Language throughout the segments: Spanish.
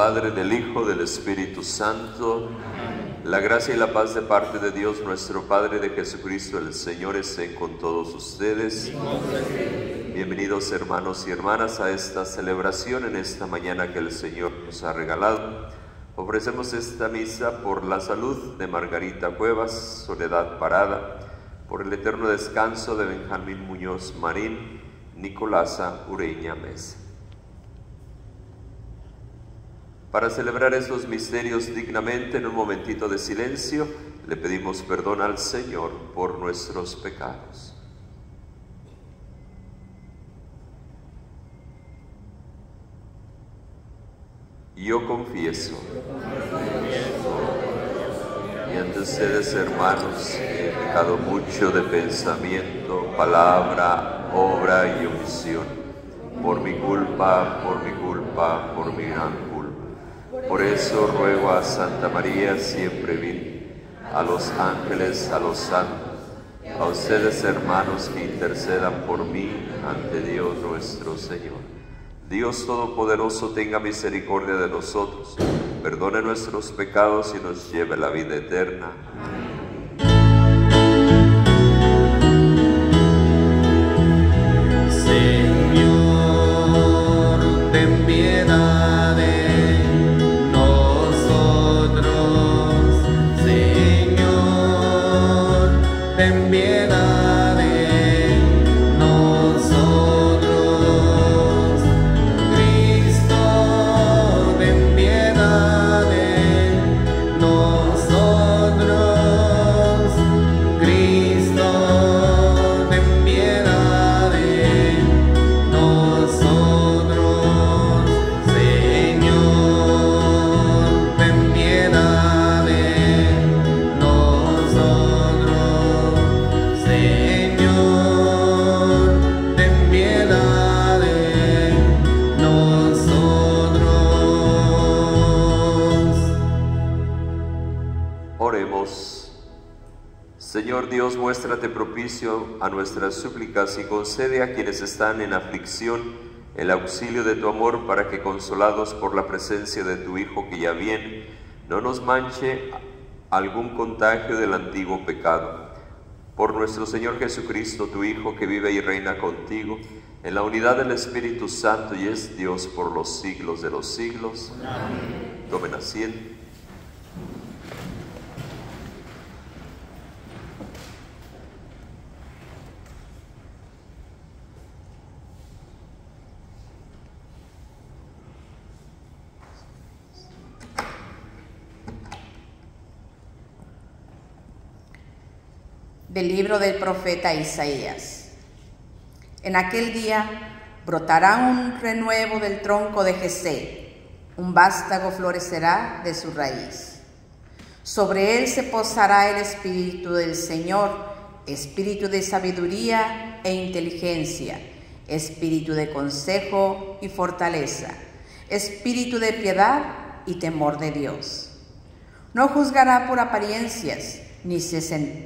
Padre, del Hijo, del Espíritu Santo. La gracia y la paz de parte de Dios nuestro Padre, de Jesucristo el Señor, estén con todos ustedes. Bienvenidos hermanos y hermanas a esta celebración en esta mañana que el Señor nos ha regalado. Ofrecemos esta misa por la salud de Margarita Cuevas, Soledad Parada, por el eterno descanso de Benjamín Muñoz Marín, Nicolasa Ureña Mesa. Para celebrar estos misterios dignamente, en un momentito de silencio, le pedimos perdón al Señor por nuestros pecados. Yo confieso y ante ustedes, hermanos, he pecado mucho de pensamiento, palabra, obra y omisión, por mi culpa, por mi gran culpa. Por eso ruego a Santa María, siempre Virgen, a los ángeles, a los santos, a ustedes, hermanos, que intercedan por mí ante Dios nuestro Señor. Dios Todopoderoso tenga misericordia de nosotros, perdone nuestros pecados y nos lleve a la vida eterna. Señor, ten piedad de nosotros. Señor, ten piedad de nosotros. Cristo, ten piedad de nosotros. Cristo, ten piedad de nosotros. Señor, ten piedad de nosotros. Señor, ten piedad de nosotros. Oremos. Señor Dios, muéstrate propicio a nuestras súplicas y concede a quienes están en aflicción el auxilio de tu amor, para que, consolados por la presencia de tu Hijo que ya viene, no nos manche algún contagio del antiguo pecado. Por nuestro Señor Jesucristo, tu Hijo, que vive y reina contigo, en la unidad del Espíritu Santo y es Dios por los siglos de los siglos. Amén. Tomen asiento. Del libro del profeta Isaías. En aquel día brotará un renuevo del tronco de Jesé, un vástago florecerá de su raíz. Sobre él se posará el Espíritu del Señor, espíritu de sabiduría e inteligencia, espíritu de consejo y fortaleza, espíritu de piedad y temor de Dios. No juzgará por apariencias, ni se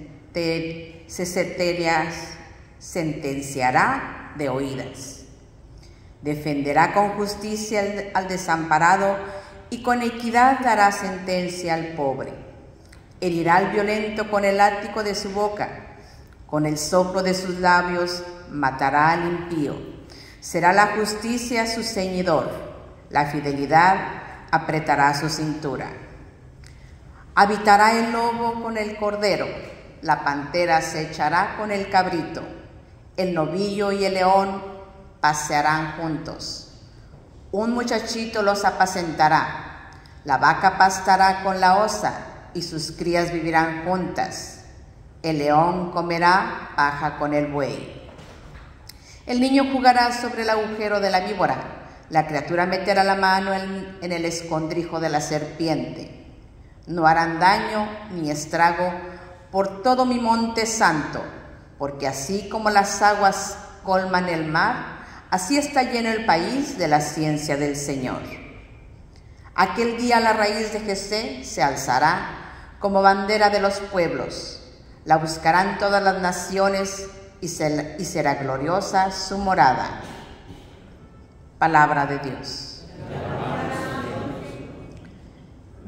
sentenciará de oídas. Defenderá con justicia al desamparado y con equidad dará sentencia al pobre. Herirá al violento con el látigo de su boca, con el soplo de sus labios matará al impío. Será la justicia su ceñidor, la fidelidad apretará su cintura. Habitará el lobo con el cordero, la pantera se echará con el cabrito, el novillo y el león pasearán juntos. Un muchachito los apacentará, la vaca pastará con la osa y sus crías vivirán juntas. El león comerá paja con el buey. El niño jugará sobre el agujero de la víbora, la criatura meterá la mano en el escondrijo de la serpiente. No harán daño ni estrago por todo mi monte santo, porque así como las aguas colman el mar, así está lleno el país de la ciencia del Señor. Aquel día la raíz de Jesé se alzará como bandera de los pueblos. La buscarán todas las naciones y será gloriosa su morada. Palabra de Dios.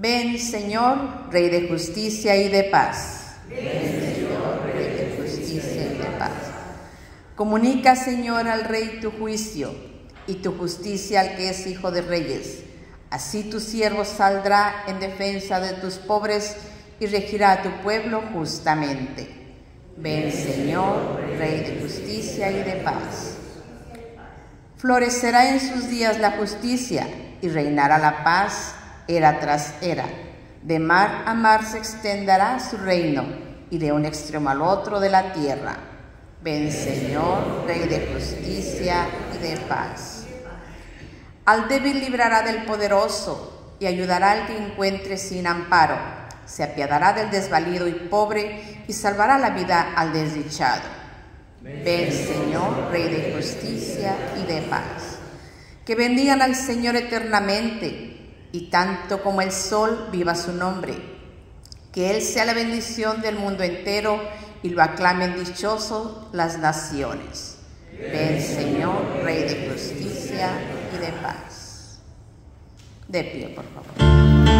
Ven, Señor, Rey de justicia y de paz. Ven, Señor, Rey de justicia y de paz. Comunica, Señor, al Rey tu juicio y tu justicia al que es Hijo de Reyes. Así tu siervo saldrá en defensa de tus pobres y regirá a tu pueblo justamente. Ven, Señor, Rey de justicia y de paz. Florecerá en sus días la justicia y reinará la paz era tras era. De mar a mar se extenderá su reino y de un extremo al otro de la tierra. Ven, Señor, Rey de justicia y de paz. Al débil librará del poderoso y ayudará al que encuentre sin amparo. Se apiadará del desvalido y pobre y salvará la vida al desdichado. Ven, Señor, Rey de justicia y de paz. Que bendigan al Señor eternamente, y tanto como el sol viva su nombre. Que Él sea la bendición del mundo entero y lo aclamen dichosos las naciones. Ven, Señor, Rey de justicia y de paz. De pie, por favor.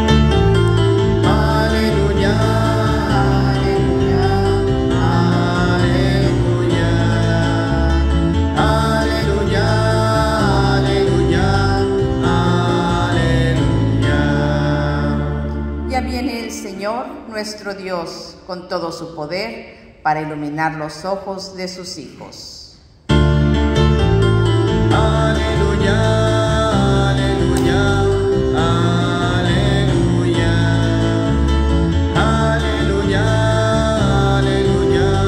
Aleluya, aleluya, aleluya, aleluya, aleluya, aleluya. Ya viene el Señor, nuestro Dios, con todo su poder, para iluminar los ojos de sus hijos. Aleluya, aleluya, aleluya, aleluya, aleluya,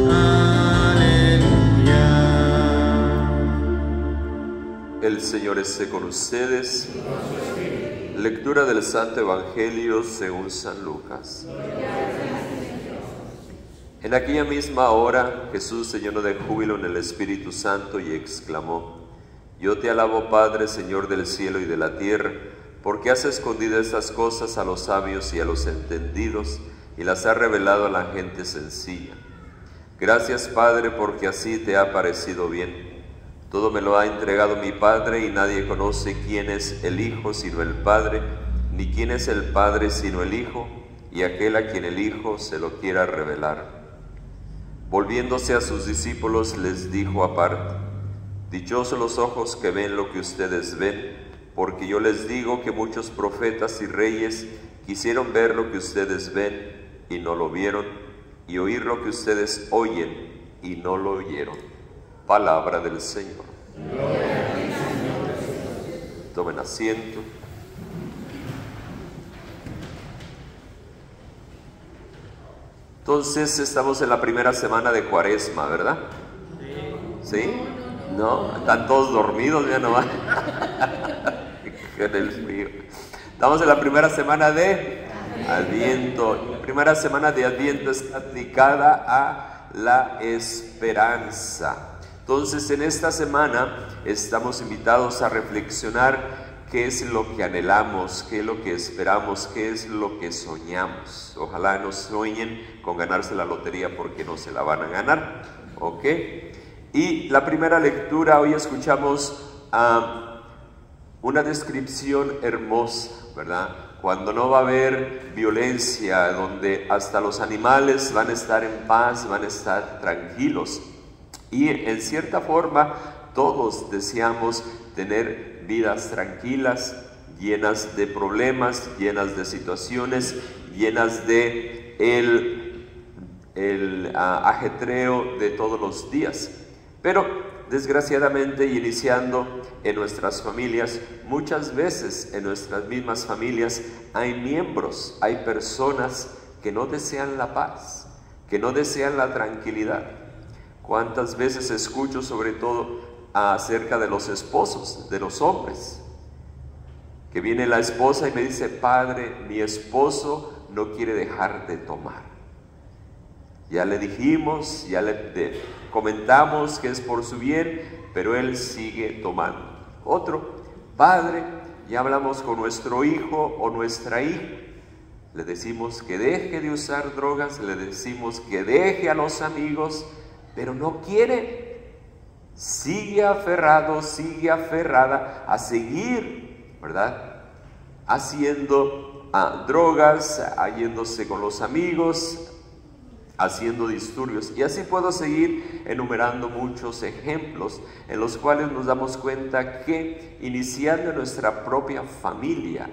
aleluya. El Señor esté con ustedes. Lectura del Santo Evangelio según San Lucas. En aquella misma hora Jesús se llenó de júbilo en el Espíritu Santo y exclamó: Yo te alabo, Padre, Señor del cielo y de la tierra, porque has escondido estas cosas a los sabios y a los entendidos y las has revelado a la gente sencilla. Gracias, Padre, porque así te ha parecido bien. Todo me lo ha entregado mi Padre y nadie conoce quién es el Hijo sino el Padre, ni quién es el Padre sino el Hijo y aquel a quien el Hijo se lo quiera revelar. Volviéndose a sus discípulos les dijo aparte: Dichosos los ojos que ven lo que ustedes ven, porque yo les digo que muchos profetas y reyes quisieron ver lo que ustedes ven y no lo vieron, y oír lo que ustedes oyen y no lo oyeron. Palabra del Señor. Gloria a ti, Señor Jesús. Tomen asiento. Entonces estamos en la primera semana de Cuaresma, ¿verdad? ¿Sí? ¿No? Están todos dormidos, ya no van. En el frío. Estamos en la primera semana de Adviento. La primera semana de Adviento está dedicada a la esperanza. Entonces, en esta semana estamos invitados a reflexionar qué es lo que anhelamos, qué es lo que esperamos, qué es lo que soñamos. Ojalá no sueñen con ganarse la lotería porque no se la van a ganar, ¿ok? Y la primera lectura, hoy escuchamos una descripción hermosa, ¿verdad? Cuando no va a haber violencia, donde hasta los animales van a estar en paz, van a estar tranquilos. Y en cierta forma todos deseamos tener vidas tranquilas, llenas de problemas, llenas de situaciones, llenas de el ajetreo de todos los días. Pero desgraciadamente, iniciando en nuestras familias, muchas veces en nuestras mismas familias hay miembros, hay personas que no desean la paz, que no desean la tranquilidad. ¿Cuántas veces escucho sobre todo acerca de los esposos, de los hombres? Que viene la esposa y me dice: Padre, mi esposo no quiere dejar de tomar. Ya le dijimos, ya le comentamos que es por su bien, pero él sigue tomando. Otro: Padre, ya hablamos con nuestro hijo o nuestra hija. Le decimos que deje de usar drogas, le decimos que deje a los amigos, pero no quiere, sigue aferrado, sigue aferrada a seguir, ¿verdad? Haciendo drogas, yéndose con los amigos, haciendo disturbios. Y así puedo seguir enumerando muchos ejemplos en los cuales nos damos cuenta que iniciando nuestra propia familia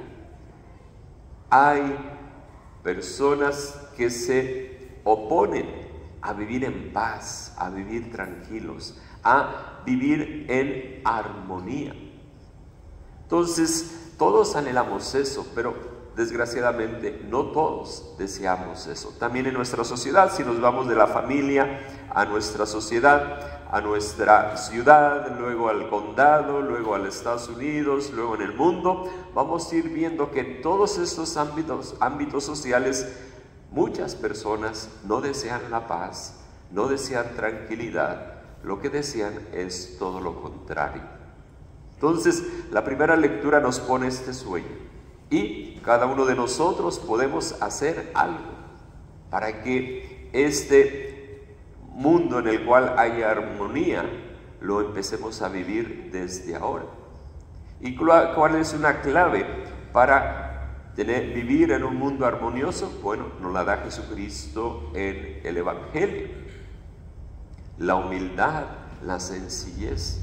hay personas que se oponen a vivir en paz, a vivir tranquilos, a vivir en armonía. Entonces, todos anhelamos eso, pero desgraciadamente no todos deseamos eso. También en nuestra sociedad, si nos vamos de la familia a nuestra sociedad, a nuestra ciudad, luego al condado, luego a los Estados Unidos, luego en el mundo, vamos a ir viendo que en todos estos ámbitos sociales, muchas personas no desean la paz, no desean tranquilidad, lo que desean es todo lo contrario. Entonces, la primera lectura nos pone este sueño y cada uno de nosotros podemos hacer algo para que este mundo en el cual haya armonía lo empecemos a vivir desde ahora. ¿Y cuál es una clave para vivir en un mundo armonioso? Bueno, nos la da Jesucristo en el Evangelio. La humildad, la sencillez,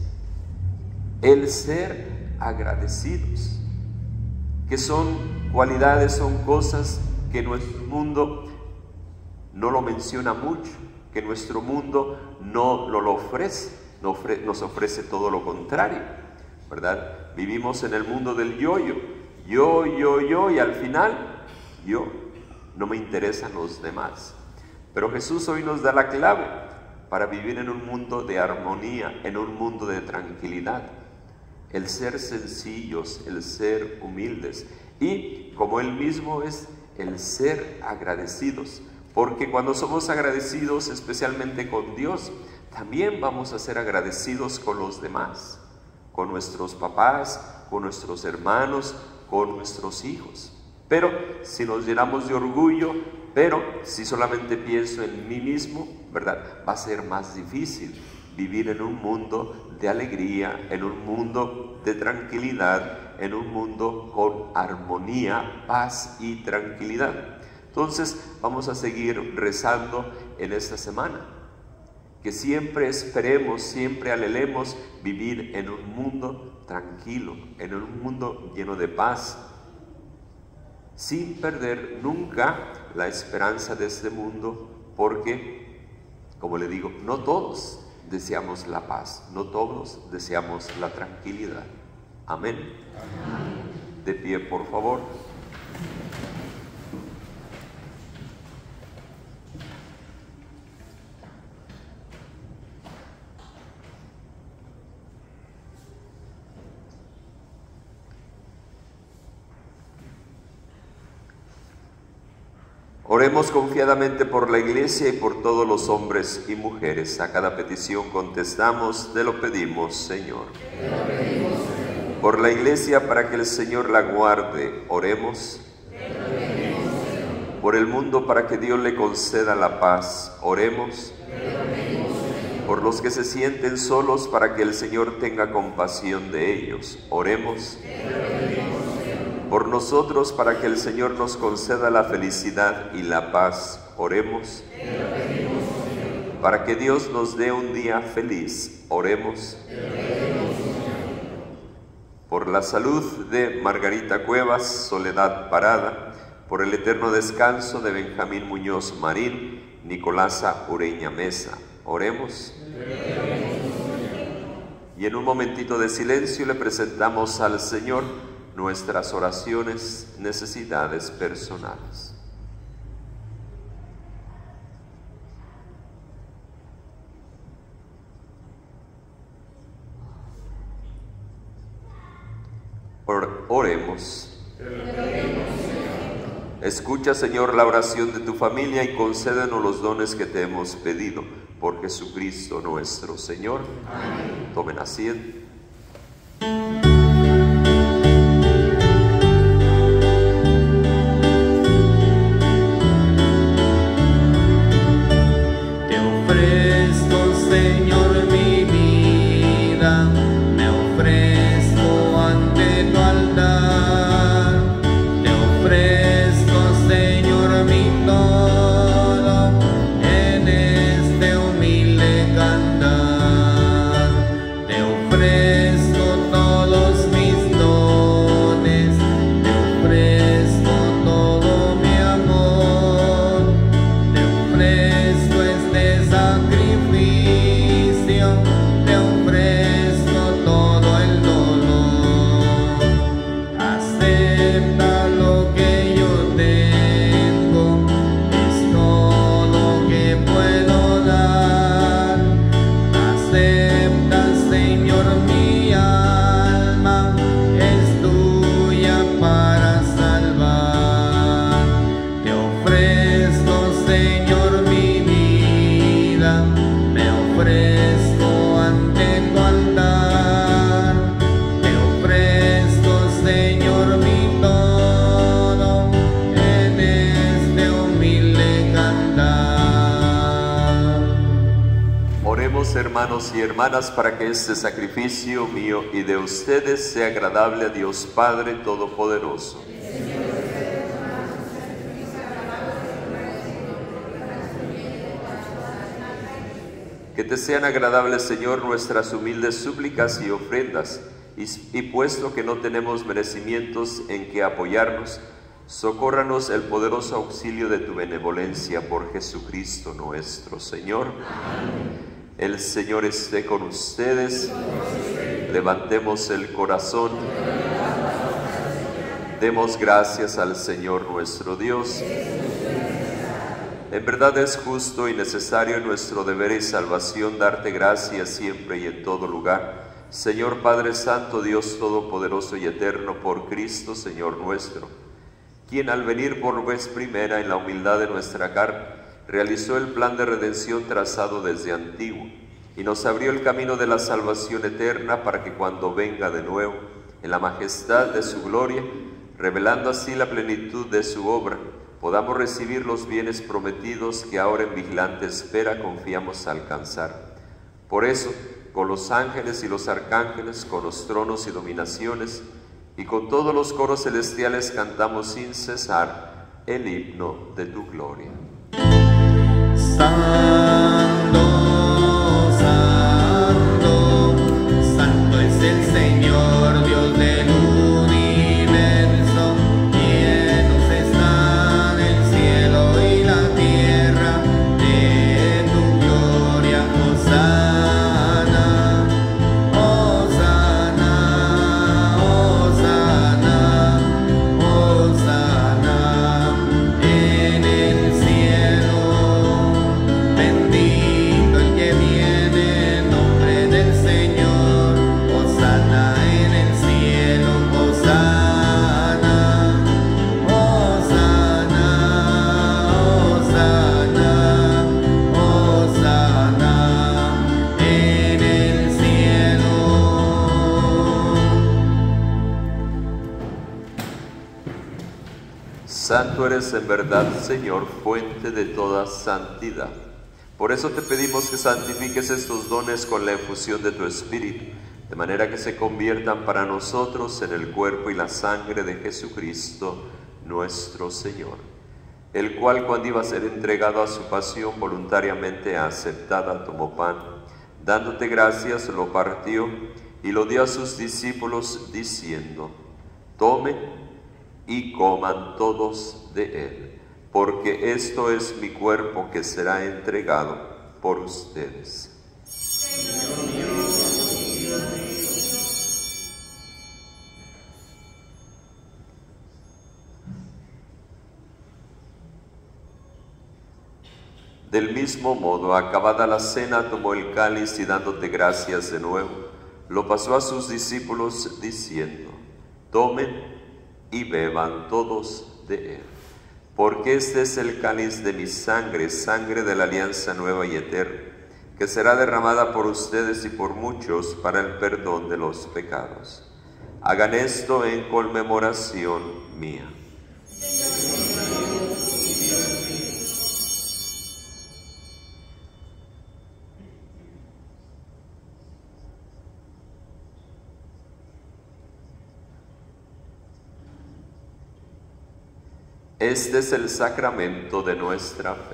el ser agradecidos, que son cualidades, son cosas que nuestro mundo no lo menciona mucho, que nuestro mundo no lo ofrece, nos ofrece todo lo contrario, ¿verdad? Vivimos en el mundo del yo-yo, yo, y al final, yo, no me interesan los demás. Pero Jesús hoy nos da la clave para vivir en un mundo de armonía, en un mundo de tranquilidad. El ser sencillos, el ser humildes y, como Él mismo es, el ser agradecidos. Porque cuando somos agradecidos, especialmente con Dios, también vamos a ser agradecidos con los demás, con nuestros papás, con nuestros hermanos, con nuestros hijos. Pero si nos llenamos de orgullo, pero si solamente pienso en mí mismo, ¿verdad? Va a ser más difícil vivir en un mundo de alegría, en un mundo de tranquilidad, en un mundo con armonía, paz y tranquilidad. Entonces vamos a seguir rezando en esta semana, que siempre esperemos, siempre anhelemos vivir en un mundo tranquilo, en un mundo lleno de paz, sin perder nunca la esperanza de este mundo, porque, como le digo, no todos deseamos la paz, no todos deseamos la tranquilidad. Amén. Amén. De pie, por favor. Oremos confiadamente por la Iglesia y por todos los hombres y mujeres. A cada petición contestamos, te lo pedimos, Señor. Por la Iglesia, para que el Señor la guarde, oremos. Por el mundo, para que Dios le conceda la paz, oremos. Por los que se sienten solos, para que el Señor tenga compasión de ellos, oremos. Por nosotros, para que el Señor nos conceda la felicidad y la paz, oremos. Para que Dios nos dé un día feliz, oremos. Por la salud de Margarita Cuevas, Soledad Parada, por el eterno descanso de Benjamín Muñoz Marín, Nicolasa Ureña Mesa, oremos. Y en un momentito de silencio le presentamos al Señor nuestras oraciones, necesidades personales. Oremos. Escucha, Señor, la oración de tu familia y concédenos los dones que te hemos pedido. Por Jesucristo nuestro Señor. Amén. Tomen asiento. Ante tu altar te ofrezco mis hermanos y hermanas, para que este sacrificio mío y de ustedes sea agradable a Dios Padre Todopoderoso. Que te sean agradables, Señor, nuestras humildes súplicas y ofrendas, y puesto que no tenemos merecimientos en que apoyarnos, socórranos el poderoso auxilio de tu benevolencia por Jesucristo nuestro Señor. Amén. El Señor esté con ustedes. Levantemos el corazón. Demos gracias al Señor nuestro Dios. En verdad es justo y necesario en nuestro deber y salvación darte gracias siempre y en todo lugar, Señor Padre Santo, Dios Todopoderoso y Eterno, por Cristo, Señor nuestro, quien al venir por vez primera en la humildad de nuestra carne, realizó el plan de redención trazado desde antiguo, y nos abrió el camino de la salvación eterna para que cuando venga de nuevo, en la majestad de su gloria, revelando así la plenitud de su obra, podamos recibir los bienes prometidos que ahora en vigilante espera confiamos alcanzar. Por eso, con los ángeles y los arcángeles, con los tronos y dominaciones, y con todos los coros celestiales cantamos sin cesar el himno de tu gloria. Santo, santo, santo es el Señor, Dios del universo, llenos están el cielo y la tierra de tu gloria. Hosana, Hosana, Hosana, Hosana en el cielo. Bendito el que viene en nombre del Señor. Hosana en el cielo. Hosana, Hosana, Hosana, Hosana en el cielo. Santo eres en verdad, Señor, fuente de toda santidad. Por eso te pedimos que santifiques estos dones con la efusión de tu Espíritu, de manera que se conviertan para nosotros en el cuerpo y la sangre de Jesucristo, nuestro Señor, el cual, cuando iba a ser entregado a su pasión voluntariamente aceptada, tomó pan, dándote gracias, lo partió y lo dio a sus discípulos, diciendo: tomen y coman todos de él, porque esto es mi cuerpo que será entregado por ustedes. Del mismo modo, acabada la cena, tomó el cáliz y dándote gracias de nuevo, lo pasó a sus discípulos diciendo: tomen y beban todos de él, porque este es el cáliz de mi sangre, sangre de la alianza nueva y eterna, que será derramada por ustedes y por muchos para el perdón de los pecados. Hagan esto en conmemoración mía. Este es el sacramento de nuestra fe.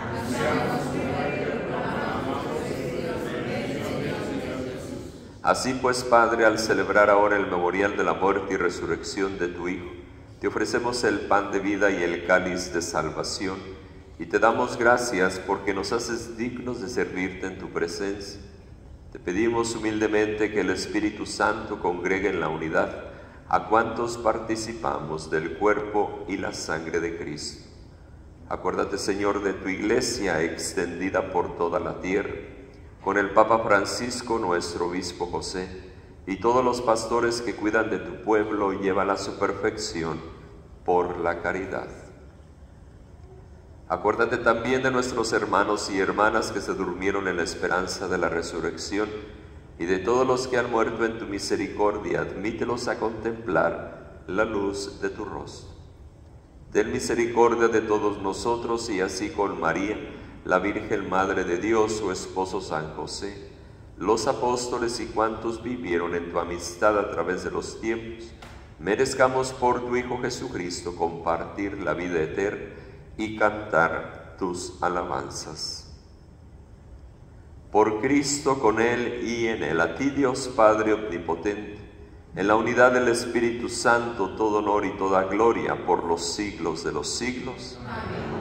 Así pues, Padre, al celebrar ahora el memorial de la muerte y resurrección de tu Hijo, te ofrecemos el pan de vida y el cáliz de salvación, y te damos gracias porque nos haces dignos de servirte en tu presencia. Te pedimos humildemente que el Espíritu Santo congregue en la unidad a cuantos participamos del cuerpo y la sangre de Cristo. Acuérdate, Señor, de tu Iglesia extendida por toda la tierra, con el Papa Francisco, nuestro Obispo José, y todos los pastores que cuidan de tu pueblo, y llévala a su perfección por la caridad. Acuérdate también de nuestros hermanos y hermanas que se durmieron en la esperanza de la resurrección, y de todos los que han muerto en tu misericordia, admítelos a contemplar la luz de tu rostro. Ten misericordia de todos nosotros, y así con María, la Virgen Madre de Dios, su esposo San José, los apóstoles y cuantos vivieron en tu amistad a través de los tiempos, merezcamos por tu Hijo Jesucristo compartir la vida eterna y cantar tus alabanzas. Por Cristo, con Él y en Él, a ti Dios Padre Omnipotente, en la unidad del Espíritu Santo, todo honor y toda gloria por los siglos de los siglos. Amén.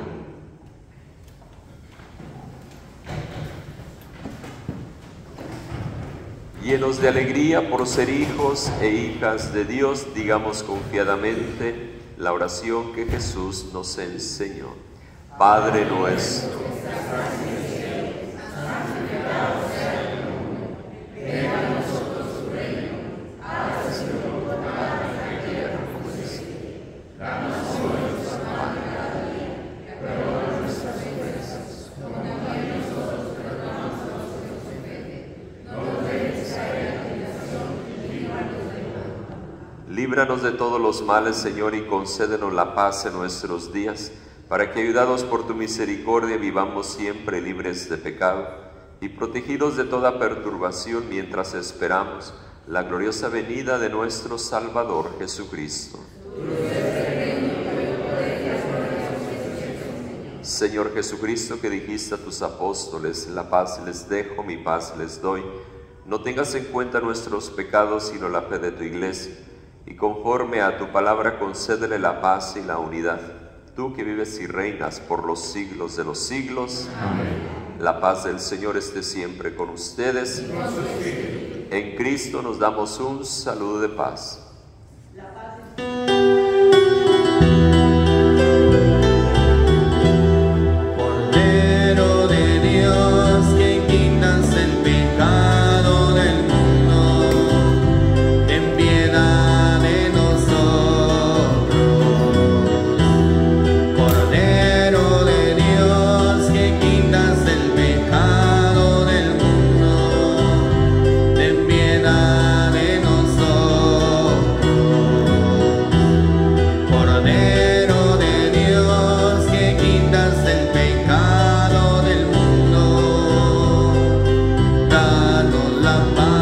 Llenos de alegría por ser hijos e hijas de Dios, digamos confiadamente la oración que Jesús nos enseñó. Padre nuestro, líbranos de todos los males, Señor, y concédenos la paz en nuestros días, para que, ayudados por tu misericordia, vivamos siempre libres de pecado y protegidos de toda perturbación mientras esperamos la gloriosa venida de nuestro Salvador Jesucristo. Señor Jesucristo, que dijiste a tus apóstoles, la paz les dejo, mi paz les doy, no tengas en cuenta nuestros pecados, sino la fe de tu Iglesia, y conforme a tu palabra concédele la paz y la unidad. Tú que vives y reinas por los siglos de los siglos. Amén. La paz del Señor esté siempre con ustedes. En Cristo nos damos un saludo de paz. Cordero de Dios, que quitas el pecado del mundo, ten piedad de nosotros. Cordero de Dios, que quitas el pecado del mundo, ten piedad de nosotros. Cordero de Dios, que quitas el pecado del mundo, danos la paz.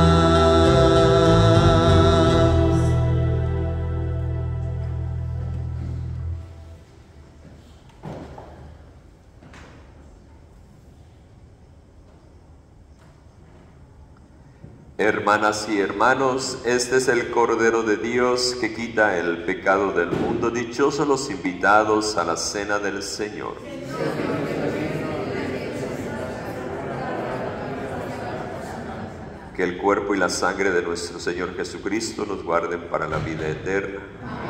Hermanas y hermanos, este es el Cordero de Dios que quita el pecado del mundo. Dichosos los invitados a la cena del Señor. Que el cuerpo y la sangre de nuestro Señor Jesucristo nos guarden para la vida eterna.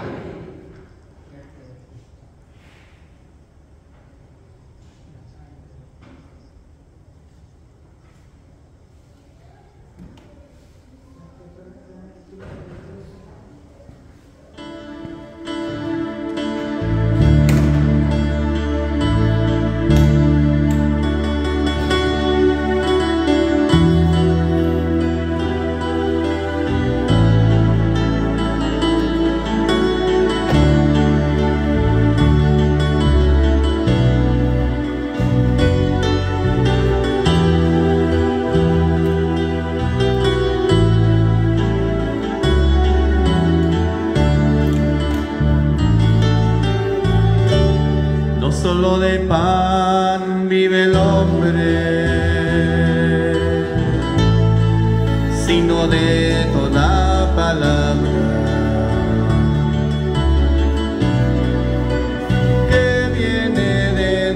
No solo de pan vive el hombre, sino de toda palabra que viene de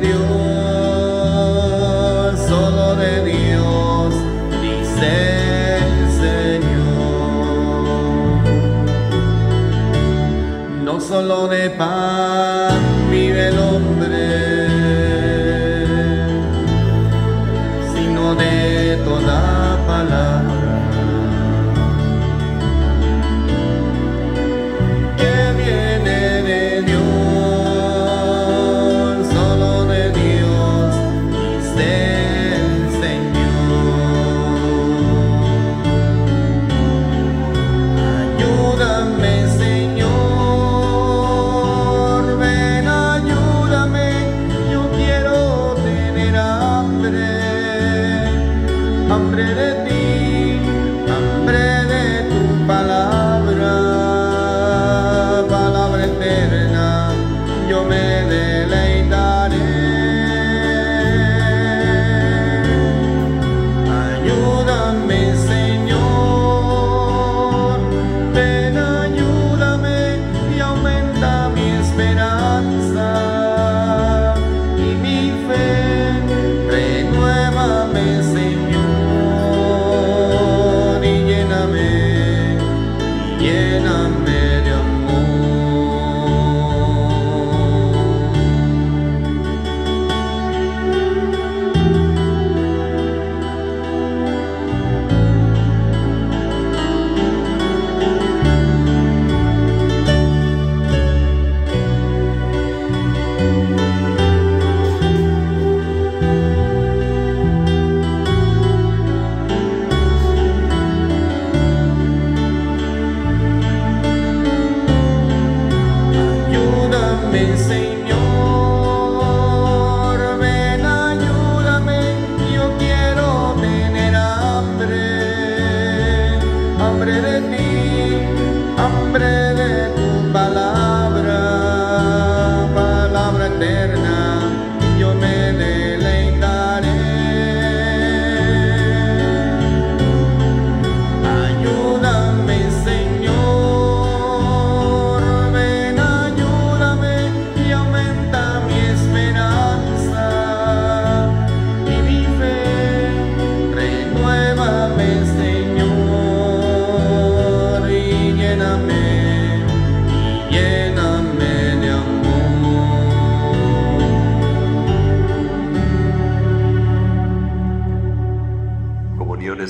Dios. Solo de Dios, dice el Señor. No solo de pan vive el hombre, sino de toda palabra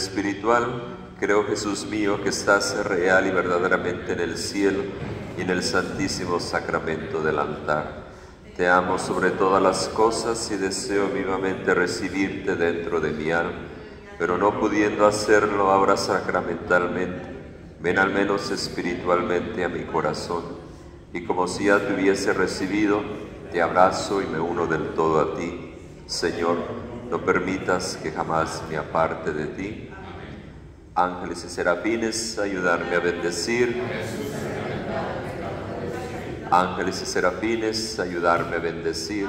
espiritual, creo, Jesús mío, que estás real y verdaderamente en el cielo y en el santísimo sacramento del altar. Te amo sobre todas las cosas y deseo vivamente recibirte dentro de mi alma, pero no pudiendo hacerlo ahora sacramentalmente, ven al menos espiritualmente a mi corazón, y como si ya te hubiese recibido, te abrazo y me uno del todo a ti. Señor, no permitas que jamás me aparte de ti. Ángeles y serafines, ayudarme a bendecir. Ángeles y serafines, ayudarme a bendecir.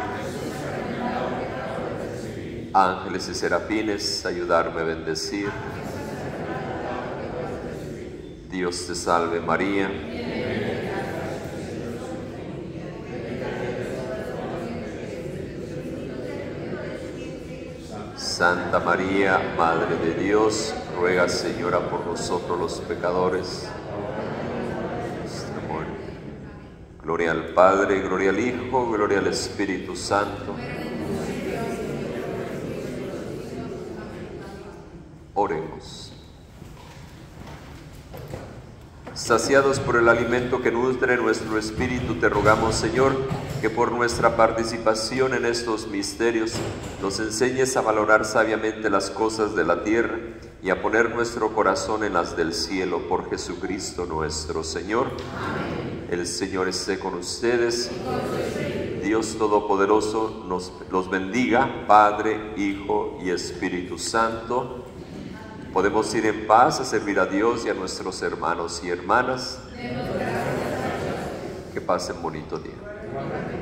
Ángeles y serafines, ayudarme a bendecir. Dios te salve María. Santa María, Madre de Dios, ruega, Señora, por nosotros los pecadores. Nuestra muerte. Gloria al Padre, gloria al Hijo, gloria al Espíritu Santo. Oremos. Saciados por el alimento que nutre nuestro espíritu, te rogamos, Señor, que por nuestra participación en estos misterios nos enseñes a valorar sabiamente las cosas de la tierra y a poner nuestro corazón en las del cielo, por Jesucristo nuestro Señor. Amén. El Señor esté con ustedes. Dios Todopoderoso los bendiga, Padre, Hijo y Espíritu Santo. Podemos ir en paz a servir a Dios y a nuestros hermanos y hermanas. Que pasen bonito día.